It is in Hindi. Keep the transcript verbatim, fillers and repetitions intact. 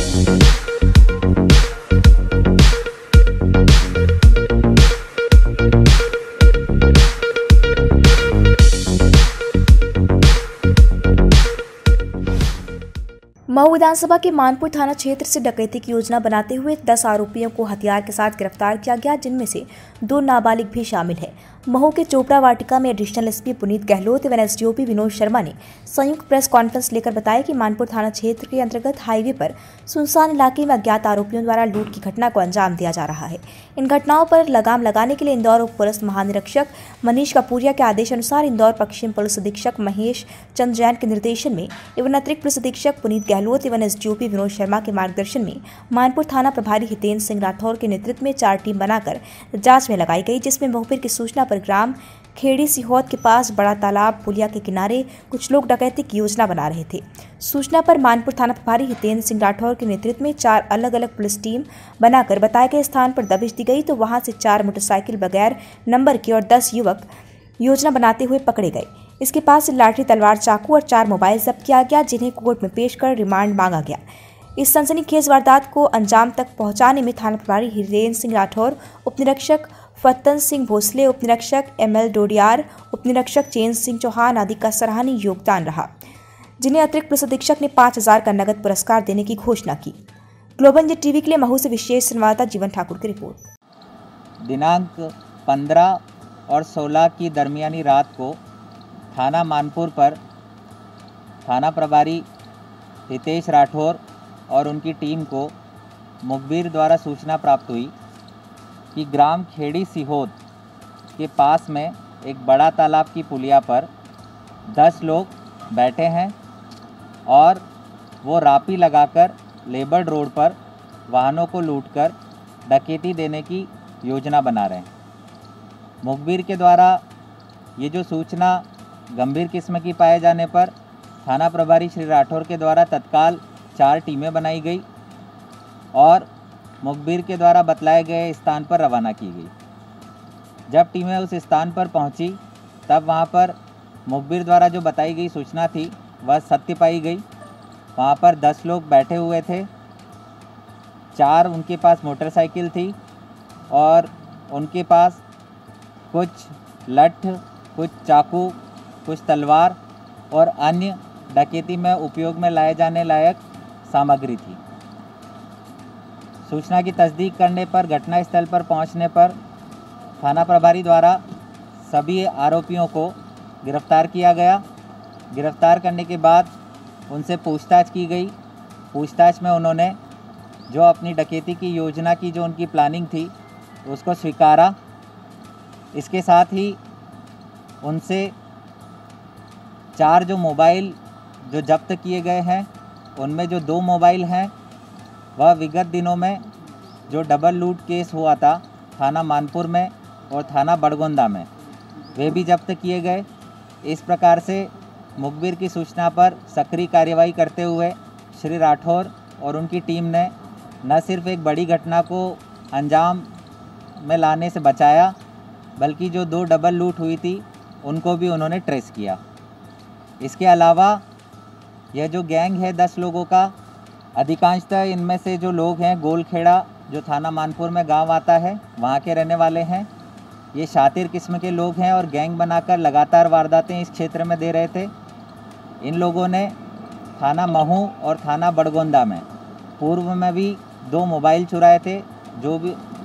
मऊ विधानसभा के मानपुर थाना क्षेत्र से डकैती की योजना बनाते हुए दस आरोपियों को हथियार के साथ गिरफ्तार किया गया, जिनमें से दो नाबालिग भी शामिल हैं। मऊ के चोपड़ा वाटिका में एडिशनल एसपी पुनीत गहलोत एवं एसडीओपी विनोद शर्मा ने संयुक्त प्रेस कॉन्फ्रेंस लेकर बताया कि मानपुर थाना क्षेत्र के अंतर्गत हाईवे पर सुनसान इलाके में अज्ञात आरोपियों द्वारा लूट की घटना को अंजाम दिया जा रहा है। इन घटनाओं पर लगाम लगाने के लिए इंदौर उप पुलिस महानिरीक्षक मनीष कपूरिया के आदेश अनुसार इंदौर पश्चिम पुलिस अधीक्षक महेश चंद्र जैन के निर्देशन में एवं अतिरिक्त पुलिस अधीक्षक पुनीत गहलोत एवं एसडीओपी विनोद शर्मा के मार्गदर्शन में मानपुर थाना प्रभारी हितेंद्र सिंह राठौर के नेतृत्व में चार टीम बनाकर जांच में लगाई गई, जिसमें मुखबिर की सूचना पर ग्राम खेड़ी सिहोद के पास बड़ा तालाब पुलिया के किनारे कुछ लोग डकैती की योजना बना रहे थे। सूचना पर मानपुर थाना प्रभारी हितेंद्र सिंह राठौर के नेतृत्व में चार अलग अलग पुलिस टीम बनाकर बताए गए स्थान पर दबिश दी गई, तो वहां से चार मोटरसाइकिल बगैर नंबर के और दस युवक योजना बनाते हुए पकड़े गए। इसके पास से लाठी, तलवार, चाकू और चार मोबाइल जब्त किया गया, जिन्हें कोर्ट में पेश कर रिमांड मांगा गया। इस सनसनीखेज वारदात को अंजाम तक पहुंचाने में थाना प्रभारी हितेंद्र सिंह राठौर, उपनिरीक्षक फत्तन सिंह भोसले, उपनिरीक्षक एम एल डोडियार, उपनिरीक्षक चेन सिंह चौहान आदि का सराहनीय योगदान रहा, जिन्हें अतिरिक्त पुलिस अधीक्षक ने पाँच हजार का नगद पुरस्कार देने की घोषणा की। ग्लोबल न्यूज टीवी के लिए महू से विशेष संवाददाता जीवन ठाकुर की रिपोर्ट। दिनांक पंद्रह और सोलह की दरमियानी रात को थाना मानपुर पर थाना प्रभारी हितेश राठौर और उनकी टीम को मुखबिर द्वारा सूचना प्राप्त हुई कि ग्राम खेड़ी सिहोद के पास में एक बड़ा तालाब की पुलिया पर दस लोग बैठे हैं और वो रापी लगाकर लेबर रोड पर वाहनों को लूटकर डकैती देने की योजना बना रहे हैं। मुखबिर के द्वारा ये जो सूचना गंभीर किस्म की पाए जाने पर थाना प्रभारी श्री राठौर के द्वारा तत्काल चार टीमें बनाई गई और मुखबिर के द्वारा बतलाए गए स्थान पर रवाना की गई। जब टीमें उस स्थान पर पहुंची तब वहां पर मुखबिर द्वारा जो बताई गई सूचना थी वह सत्य पाई गई। वहां पर दस लोग बैठे हुए थे, चार उनके पास मोटरसाइकिल थी और उनके पास कुछ लठ, कुछ चाकू, कुछ तलवार और अन्य डकैती में उपयोग में लाए जाने लायक सामग्री थी। सूचना की तस्दीक करने पर घटनास्थल पर पहुंचने पर थाना प्रभारी द्वारा सभी आरोपियों को गिरफ्तार किया गया। गिरफ्तार करने के बाद उनसे पूछताछ की गई। पूछताछ में उन्होंने जो अपनी डकैती की योजना की जो उनकी प्लानिंग थी उसको स्वीकारा। इसके साथ ही उनसे चार जो मोबाइल जो जब्त किए गए हैं उनमें जो दो मोबाइल हैं वह विगत दिनों में जो डबल लूट केस हुआ था थाना मानपुर में और थाना बड़गोंदा में, वे भी जब्त किए गए। इस प्रकार से मुखबिर की सूचना पर सक्रिय कार्रवाई करते हुए श्री राठौर और उनकी टीम ने न सिर्फ एक बड़ी घटना को अंजाम में लाने से बचाया, बल्कि जो दो डबल लूट हुई थी उनको भी उन्होंने ट्रेस किया। इसके अलावा यह जो गैंग है दस लोगों का, अधिकांशतः इनमें से जो लोग हैं गोलखेड़ा जो थाना मानपुर में गांव आता है वहां के रहने वाले हैं। ये शातिर किस्म के लोग हैं और गैंग बनाकर लगातार वारदातें इस क्षेत्र में दे रहे थे। इन लोगों ने थाना महू और थाना बड़गोंदा में पूर्व में भी दो मोबाइल चुराए थे, जो भी